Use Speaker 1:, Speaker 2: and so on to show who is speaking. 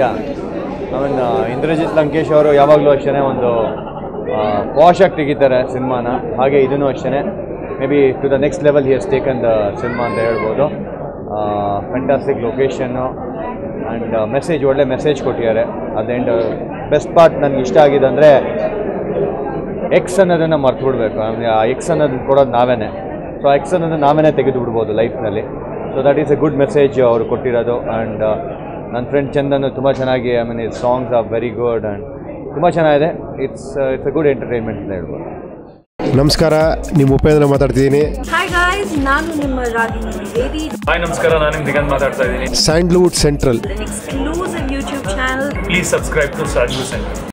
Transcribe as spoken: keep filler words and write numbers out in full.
Speaker 1: I mean Indrajit Lankesh ಅವರು ಯಾವಾಗಲೂ ಅಷ್ಟೇ ಒಂದು ಪಾಶಾಗಿ ತೆಗಿತಾರೆ ಸಿನಿಮಾನ, ಹಾಗೆ ಇದೂ ಅಷ್ಟೇ may be to the next level he has taken the cinema ಅಂತ ಹೇಳ್ಬೋದು. ಫ್ಯಾಂಟಾಸ್ಟಿಕ್ ಲೊಕೇಶನ್ನು ಆ್ಯಂಡ್ ಮೆಸೇಜ್, ಒಳ್ಳೆ ಮೆಸೇಜ್ ಕೊಟ್ಟಿದ್ದಾರೆ. ಅದೇಂಡ್ ಬೆಸ್ಟ್ ಪಾರ್ಟ್ ನನಗೆ ಇಷ್ಟ ಆಗಿದೆ ಅಂದರೆ ಎಕ್ಸ್ ಅನ್ನೋದನ್ನು ಮರ್ತು ಬಿಡಬೇಕು. ಆ ಎಕ್ಸ್ ಅನ್ನೋದನ್ನು ಕೊಡೋದು ನಾವೇ, ಸೊ ಆ ಎಕ್ಸ್ ಅನ್ನೋದನ್ನು ನಾವೇ ತೆಗೆದು ಬಿಡ್ಬೋದು ಲೈಫ್ನಲ್ಲಿ. So that is a good message ಅವರು ಕೊಟ್ಟಿರೋದು. ಆ್ಯಂಡ್ ನನ್ನ ಫ್ರೆಂಡ್ ಚಂದನ್ ತುಂಬ ಚೆನ್ನಾಗಿ, I mean is songs are very good and ತುಂಬ ಚೆನ್ನಾಗಿದೆ. It's it's a good entertainment ಅಂತ ಹೇಳ್ಬೋದು.
Speaker 2: ನಮಸ್ಕಾರ, ನಿಮ್ಮ ಉಪೇಂದ್ರ ಮಾತಾಡ್ತಿದ್ದೀನಿ.
Speaker 3: ಹಾಯ್ ಗಾಯ್ಸ್, ನಾನು ನಿಮ್ಮ ರಾಗಿಣಿ ದ್ವಿವೇದಿ.
Speaker 4: ಹಾಯ್ ನಮಸ್ಕಾರ, ನಾನು ನಿಮ್ಮ ದಿಗಂತ್ ಮಾತಾಡ್ತಾ ಇದ್ದೀನಿ.
Speaker 2: Sandalwood Central
Speaker 3: exclusive YouTube channel.
Speaker 4: Please subscribe to Sandalwood central.